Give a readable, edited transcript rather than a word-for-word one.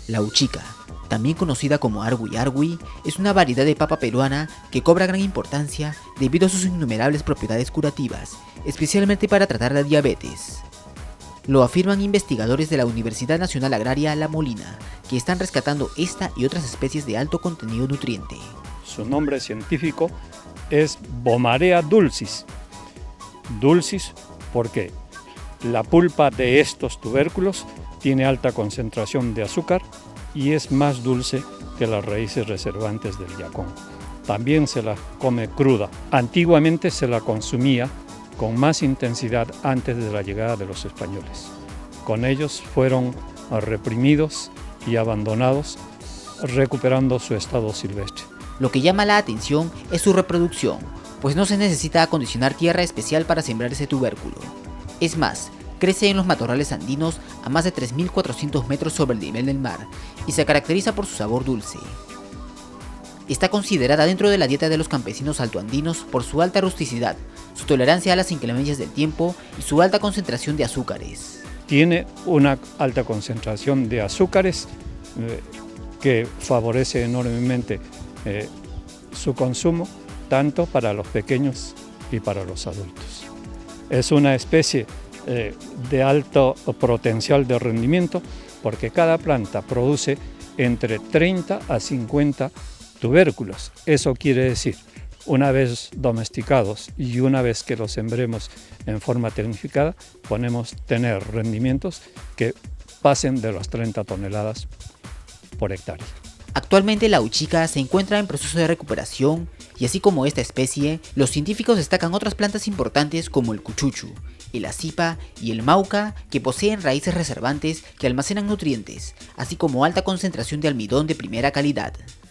La huchica, también conocida como arwi arwi, es una variedad de papa peruana que cobra gran importancia debido a sus innumerables propiedades curativas, especialmente para tratar la diabetes. Lo afirman investigadores de la Universidad Nacional Agraria La Molina, que están rescatando esta y otras especies de alto contenido nutriente. Su nombre científico es Bomarea dulcis. Dulcis porque la pulpa de estos tubérculos tiene alta concentración de azúcar y es más dulce que las raíces reservantes del yacón. También se la come cruda. Antiguamente se la consumía con más intensidad antes de la llegada de los españoles. Con ellos fueron reprimidos y abandonados, recuperando su estado silvestre. Lo que llama la atención es su reproducción, pues no se necesita acondicionar tierra especial para sembrar ese tubérculo. Es más, crece en los matorrales andinos a más de 3.400 metros sobre el nivel del mar y se caracteriza por su sabor dulce. Está considerada dentro de la dieta de los campesinos altoandinos por su alta rusticidad, su tolerancia a las inclemencias del tiempo y su alta concentración de azúcares. Tiene una alta concentración de azúcares que favorece enormemente su consumo, tanto para los pequeños y para los adultos. Es una especie de alto potencial de rendimiento porque cada planta produce entre 30 a 50 tubérculos. Eso quiere decir, una vez domesticados y una vez que los sembremos en forma tecnificada, podemos tener rendimientos que pasen de las 30 toneladas por hectárea. Actualmente la huchica se encuentra en proceso de recuperación y así como esta especie, los científicos destacan otras plantas importantes como el cuchuchu, el acipa y el mauca que poseen raíces reservantes que almacenan nutrientes, así como alta concentración de almidón de primera calidad.